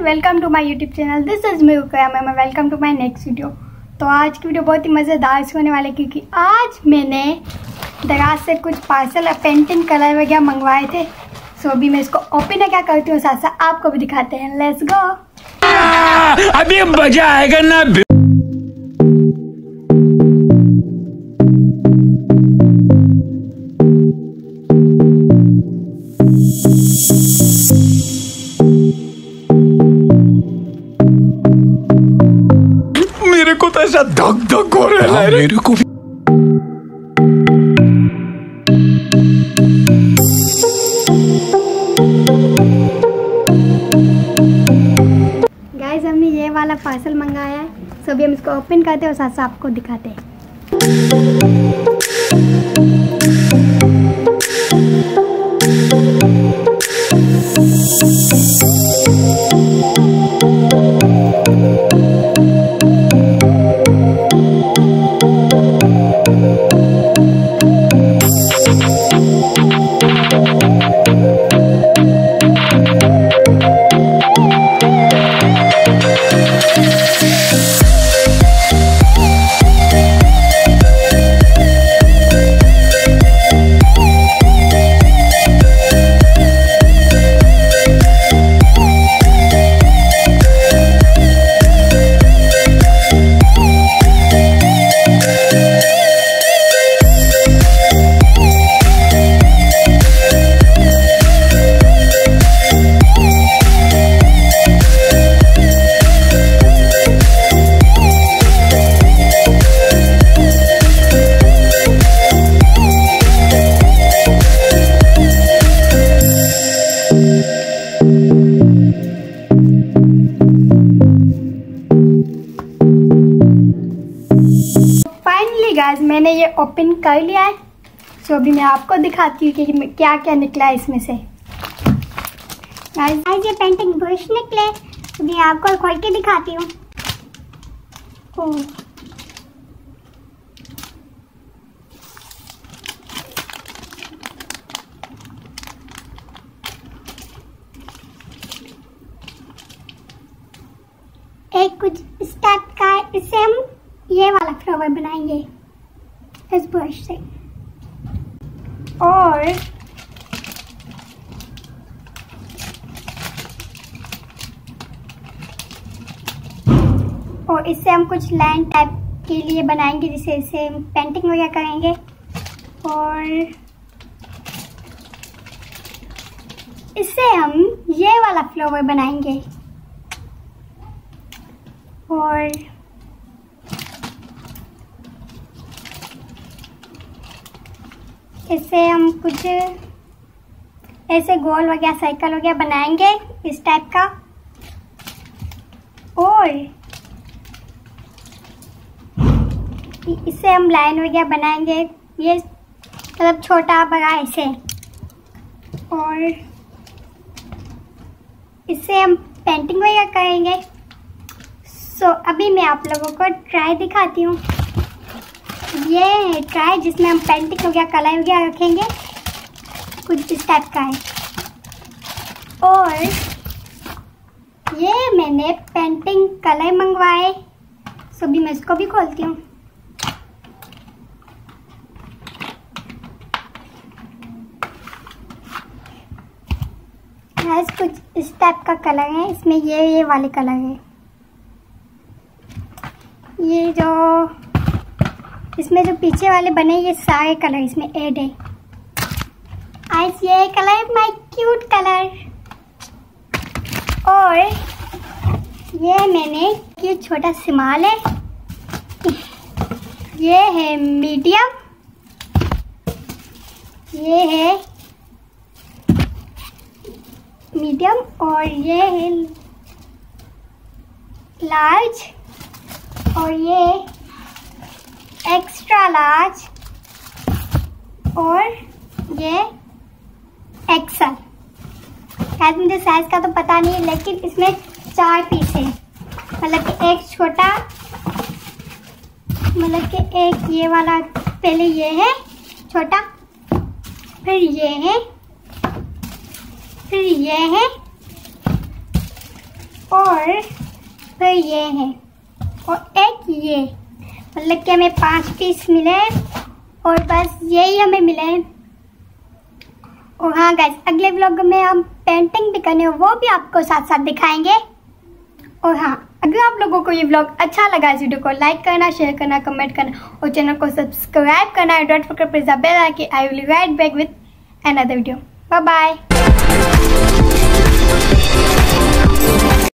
Welcome to my YouTube channel. This is me ma'am. Welcome to my next video. तो आज की video बहुत ही मज़ेदार होने वाली है क्योंकि आज मैंने दराज से कुछ पार्सल और पेंटिंग कलर वगैरह मंगवाए थे। सो अभी मैं इसको ओपन क्या करती हूँ, साथ साथ आपको भी दिखाते हैं। Let's go. अभी मजा आएगा ना। मेरे को तो ऐसा धक धक हो रहा है। मेरे को भी। गाइस हमने ये वाला पार्सल मंगाया है। सो अभी हम इसको ओपन करते हैं और साथ साथ आपको दिखाते हैं। गाइस मैंने ये ओपन कर लिया है। सो अभी मैं आपको दिखाती हूँ कि क्या क्या निकला है इसमें से। गाइस ये पेंटिंग ब्रश निकले, अभी आपको खोल के दिखाती हूँ। एक कुछ इस टाइप का है। इससे हम ये वाला फ्लावर बनाएंगे इस ब्रश से। और इससे हम कुछ लाइन टाइप के लिए बनाएंगे, जिसे इसे पेंटिंग वगैरह करेंगे। और इससे हम ये वाला फ्लावर बनाएंगे। और इससे हम कुछ ऐसे गोल वगैरह सर्कल वगैरह बनाएंगे इस टाइप का। और इससे हम लाइन वगैरह बनाएंगे, ये मतलब छोटा बड़ा ऐसे। और इससे हम पेंटिंग वगैरह करेंगे। सो अभी मैं आप लोगों को ट्राई दिखाती हूँ। ये है ट्राई जिसमें हम पेंटिंग वगैरह कलर वगैरह रखेंगे, कुछ इस टाइप का है। और ये मैंने पेंटिंग कलर मंगवाए। सो अभी मैं इसको भी खोलती हूँ। कुछ इस टाइप का कलर है, इसमें ये वाले कलर है। ये जो इसमें जो पीछे वाले बने ये सारे कलर इसमें ऐड है। आज ये कलर माय क्यूट कलर। और ये मैंने ये छोटा सिमाल है, ये है मीडियम, ये है मीडियम, और ये है लार्ज, और ये एक्स्ट्रा लार्ज, और ये एक्सल। शायद मुझे साइज का तो पता नहीं, लेकिन इसमें 4 पीस है। मतलब कि एक छोटा, मतलब कि एक ये वाला, पहले ये है छोटा, फिर ये है, फिर ये है, और फिर ये है और एक ये, मतलब कि हमें 5 पीस मिले और बस यही हमें मिले। और हाँ गाइस, अगले व्लॉग में हम पेंटिंग भी करने, वो भी आपको साथ साथ दिखाएंगे। और हाँ, अगर आप लोगों को ये व्लॉग अच्छा लगा, इस वीडियो को लाइक करना, शेयर करना, कमेंट करना और चैनल को सब्सक्राइब करना। Don't forget press the bell icon. I will right back with another video. Bye bye.